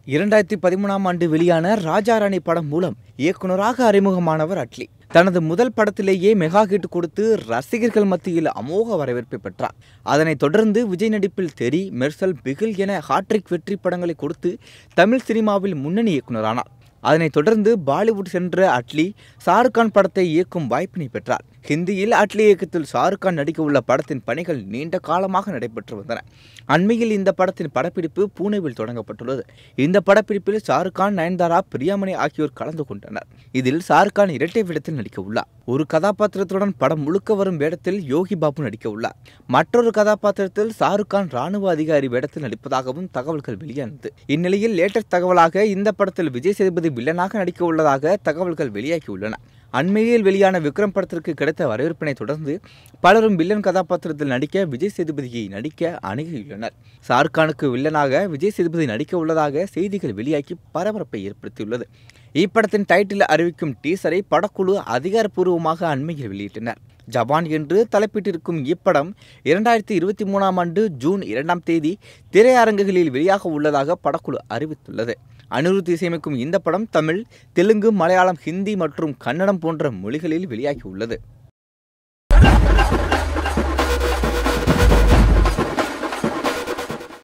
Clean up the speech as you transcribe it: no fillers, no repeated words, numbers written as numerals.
2013ஆம் ஆண்டு வெளியான ராஜா ராணி படம் மூலம் இயக்குநராக அறிமுகமானவர் அட்லி. தனது முதல் படத்திலேயே மெகா ஹிட் கொடுத்து ரசிகர்கள் மத்தியில் அமோக வரவேற்பை பெற்றார். அதனைத் தொடர்ந்து விஜய் நடிப்பில் தெறி, மெர்சல், பிகில் என ஹாட்ரிக் வெற்றி படங்களை கொடுத்து தமிழ் சினிமாவில் முன்னணி இயக்குநரானார். அதனைத் தொடர்ந்து பாலிவுட் சென்ற அட்லி ஷாருக் கான் படத்தை இயக்கும் வாய்ப்பினை பெற்றார். ஹிந்தியில் அட்லி இயக்கத்தில் ஷாருக் கான் நடிக்க உள்ள படத்தின் பணிகள் நீண்ட காலமாக நடைபெற்று வந்தன. அண்மையில் இந்த படத்தின் படப்பிடிப்பு பூனேவில் தொடங்கப்பட்டுள்ளது. இந்த படப்பிடிப்பில் ஷாருக் கான், நயன்தாரா, பிரியாமணி ஆகியோர் கலந்து கொண்டனர். இதில் ஷாருக் கான் இரட்டை வேடத்தில் நடிக்க உள்ளார். ஒரு கதாபாத்திரத்துடன் படம் முழுக்க வரும் வேடத்தில் யோகி பாபு நடிக்க உள்ளார். மற்றொரு கதாபாத்திரத்தில் ஷாருக் கான் ராணுவ அதிகாரி வேடத்தில் நடிப்பதாகவும் தகவல்கள் வெளியானது. இந்நிலையில் லேட்டஸ்ட் தகவலாக இந்த படத்தில் விஜய் சேதுபதி வில்லனாக நடிக்க உள்ளதாக தகவல்கள் வெளியாகியுள்ளன. அண்மையில் வெளியான விக்ரம் படத்திற்கு கிடைத்த வரவேற்பினை தொடர்ந்து பலரும் வில்லன் கதாபாத்திரத்தில் நடிக்க விஜய் சேதுபதியை நடிக்க அணுகியுள்ளனர். ஷாருக் கானுக்கு வில்லனாக விஜய் சேதுபதி நடிக்க உள்ளதாக செய்திகள் வெளியாகி பரபரப்பை ஏற்படுத்தியுள்ளது. இப்படத்தின் டைட்டில் அறிவிக்கும் டீசரை படக்குழு அதிகாரப்பூர்வமாக அண்மையில் வெளியிட்டனர். ஜபான் என்று தலைப்பிட்டிருக்கும் இப்படம் 2023ஆம் ஆண்டு ஜூன் 2ஆம் தேதி திரையரங்குகளில் வெளியாக உள்ளதாக படக்குழு அறிவித்துள்ளது. அனிருத் இசையமைக்கும் இந்த படம் தமிழ், தெலுங்கு, மலையாளம், ஹிந்தி மற்றும் கன்னடம் போன்ற மொழிகளில் வெளியாகியுள்ளது.